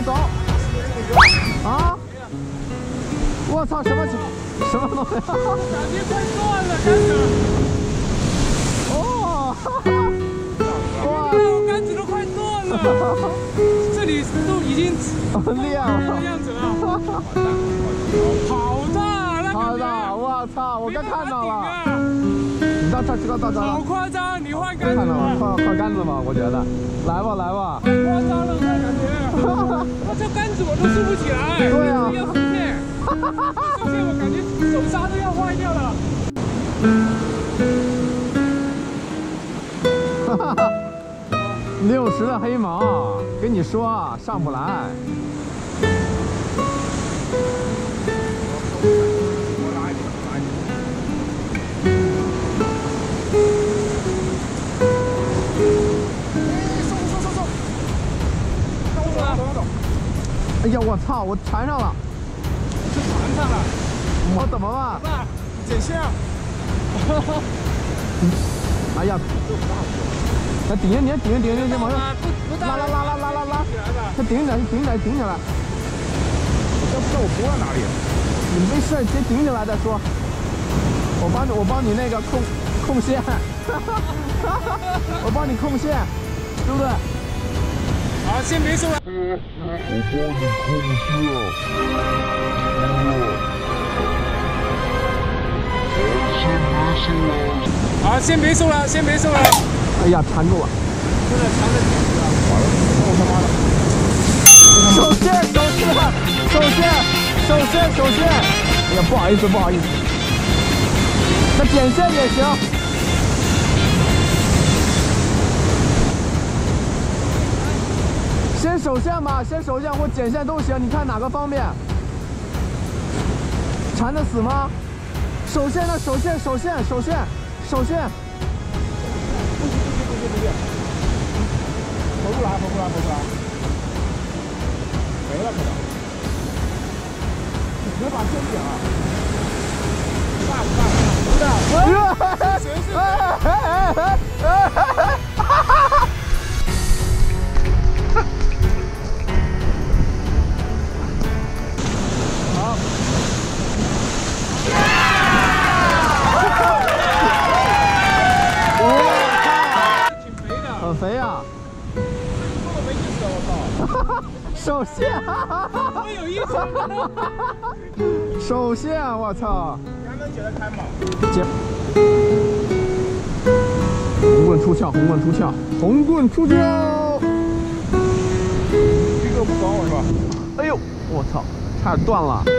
走。啊！我操，什么东西？ 感觉快断了，开始。 哦！ 哇！我杆子都快断了，这里都已经裂了这样子了。好大，那好大！我操！我刚看到了。你到这。 好夸张！你换杆子看到吧。 了，换杆子吧，我觉得。来吧。 太夸张了，这感觉。我这杆子我都竖不起来。 对啊。 要受限。受限，我感觉手刹都要坏掉了。 60的黑毛，跟你说上不来。哎呀，我操！我缠上了。 是缠上了。 我怎么办？ 剪线。 哎呀！来顶着，你往上拉！它顶起来。 这我拨在哪里？ 你没事，先顶起来再说。我帮你那个控线，我帮你控线，对不对？ 好，先别收了。好，先别收了。 哎呀，缠住了。 真的缠在底了。完了，我他妈的。 手线。哎呀，不好意思。那点线也行。先手线吧，或剪线都行，你看哪个方便？缠得死吗？手线。 不行，投不来。没了可能。你别把线剪了。不大。好。 很肥呀。 这么没意思啊！我操。 手线。 多有意思。 手线，我操。 还能解得开吗？ 解。红棍出鞘。 这个不管我是吧？ 哎呦，我操，差点断了。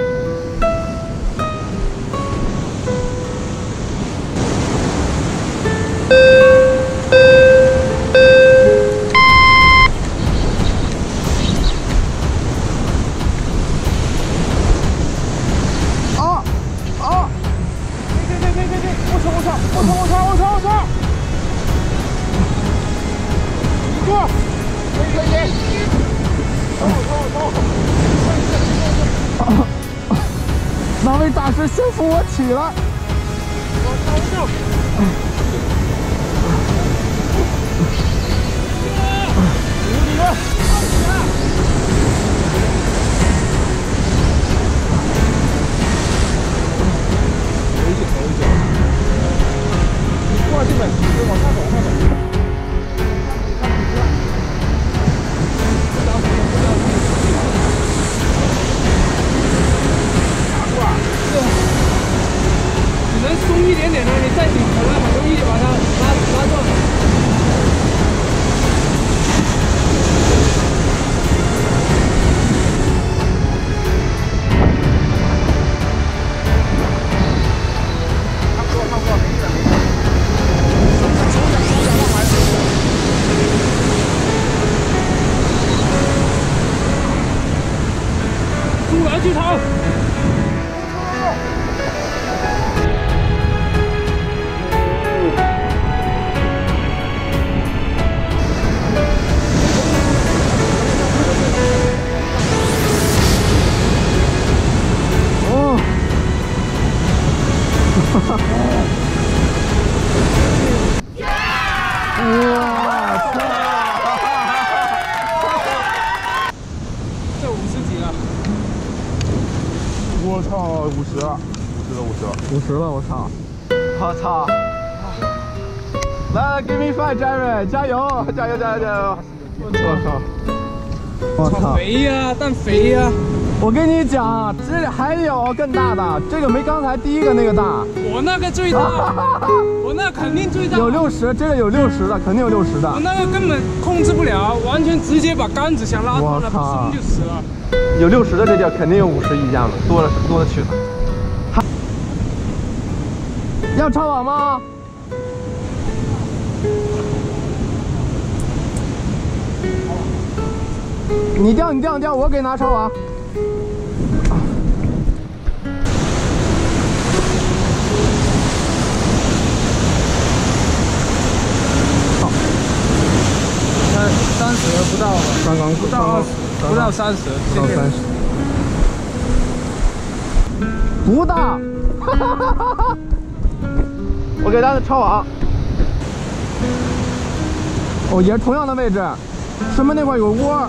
我操！过！ 哪位大师先扶我起来？ 过这边，往上走。你能松一点点呢？你再顶可能很容易把它拉断。差不多，没事。突然剧场。这哦，50了，50了，我操！我操！来 ，Give me five， Jerry， 加油！我操！ 肥呀，蛋肥呀！ 我跟你讲，这里还有更大的，这个没刚才第一个那个大。 我那个最大，我那肯定最大。 有60，这个有60的，肯定有60的。 我那个根本控制不了，完全直接把杆子想拉断了，生就死了。 有60的这叫肯定有50以下的，多了去了。要抄网吗？你掉，我给拿抄网。好，30不到，刚刚不到20，不到30， 不到30，不到。我给大家抄网。哦，也是同样的位置，顺门那块有个窝。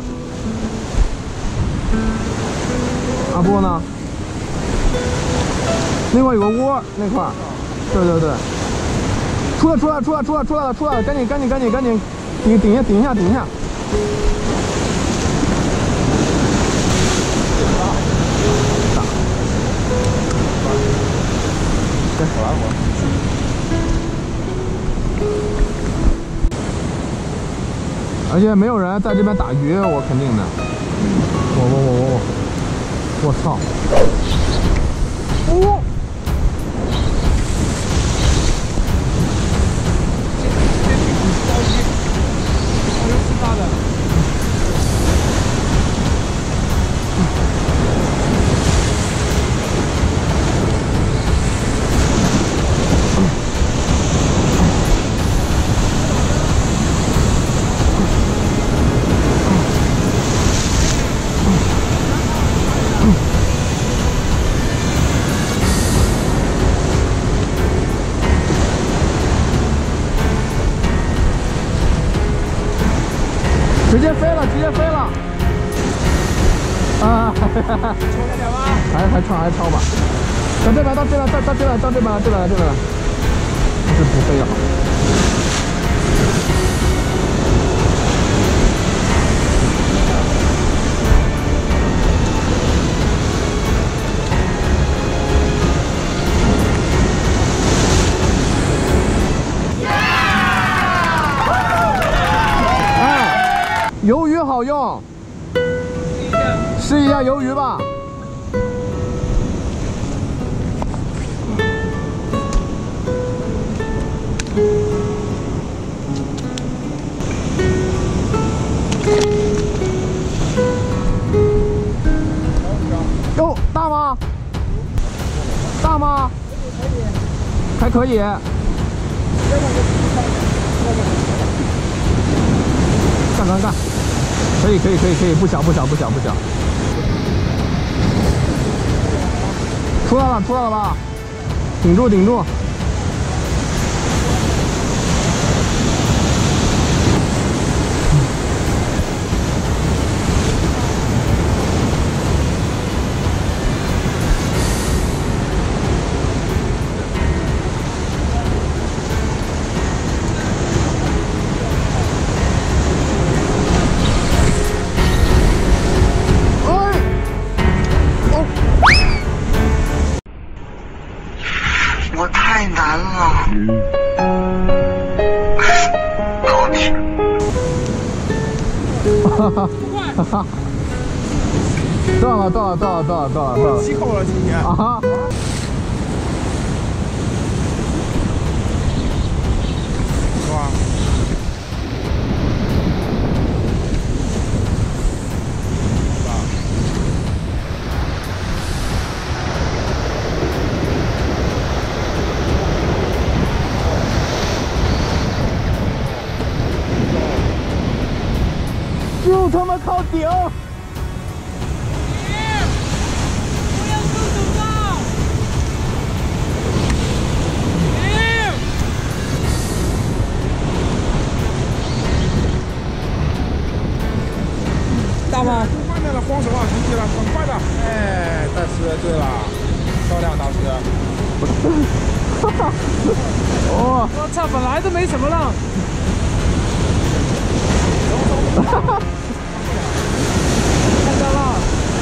阿波呢？那块有个窝，那块。对。出来了！赶紧！顶一下！而且没有人在这边打鱼，我肯定的。我操！哦！直接飞了！啊！抽了点吧？还超吧？到这边了，这不飞了。鱿鱼好用，试一下鱿鱼吧。哟，大吗？还可以。干！可以，不小。出来了吧？顶住！ 我太难了，老铁。 到了。 7口了今天。 啊！ 是吧？ 就他妈靠顶！ 大吗？ 慢点了，慌什么？停起了，很快的。哎，但是对了。 漂亮，当时。 哦， 我操，本来都没什么浪。看到了。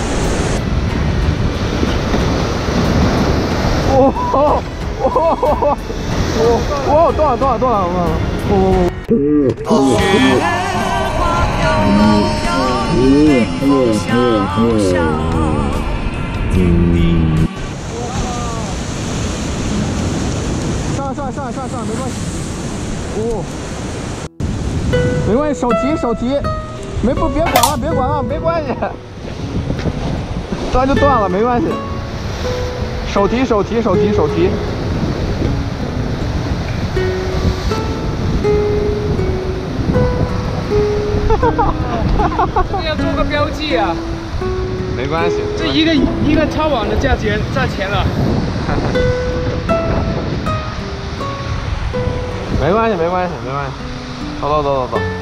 哦哦哦哦哦，多少？上，没关系。哦，没关系，手提，别管了，没关系。断就断了，没关系。手提。 这要做个标记啊。 没关系， 这一个超网的价钱了。 没关系，走。